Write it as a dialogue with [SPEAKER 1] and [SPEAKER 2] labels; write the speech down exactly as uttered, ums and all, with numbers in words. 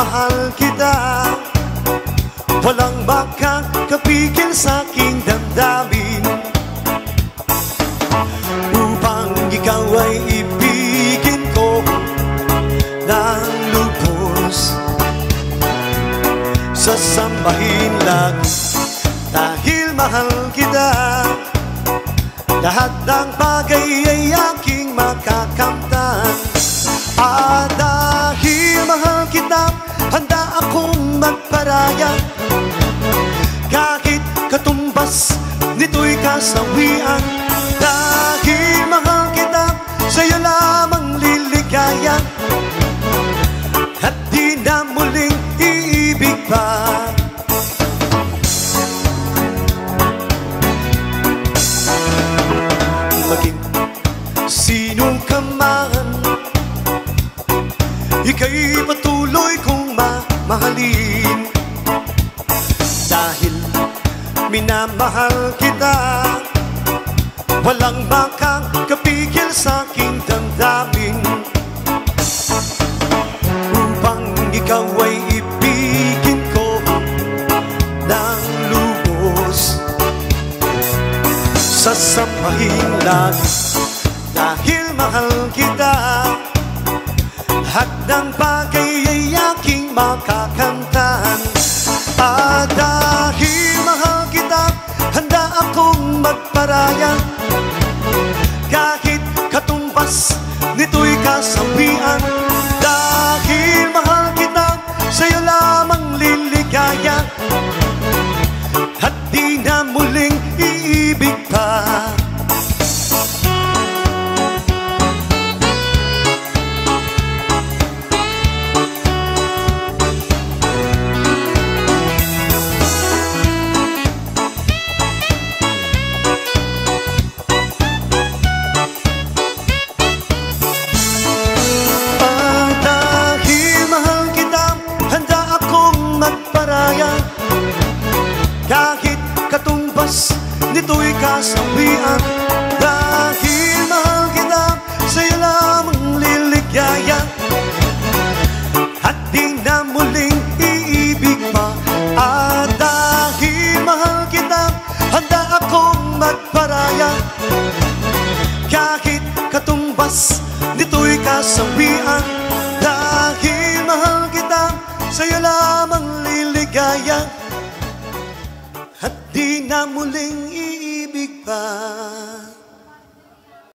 [SPEAKER 1] mahal kita. Walang makakapigil sa aking damdamin, upang ikaw ay ibigin ko ng lubos. Sasambahin lang dahil mahal kita. Lahat ng bagay ay aking makakamtan. At dahil mahal kita, handa akong magparaya. Kahit katumbas nito'y kasawian. Dahil mahal kita, sa'yo lamang liligaya. At di na muling iibig pa. Maging sinong ka man, ika'y patuloy kong mamahalin. Dahil minamahal kita, walang makakapigil sa aking damdamin, upang ikaw ay ibigin ko ng lubos. Sasamahin lang dahil mahal kita. Lahat ng bagay ay aking makakamtan. At dahil mahal kita, handa akong magparaya. Kahit katumbas nito'y kasawian. Dahil mahal kita, sa'yo lamang liligaya. At di na muling iibig pa. Kahit katumbas nito'y kasawian. Dahil mahal kita, sa'yo lamang liligaya. At di na muling iibig pa. At dahil mahal kita, handa akong magparaya. Kahit katumbas nito'y kasawian. Dahil mahal kita, sa'yo lamang liligaya. At di na muling iibig pa.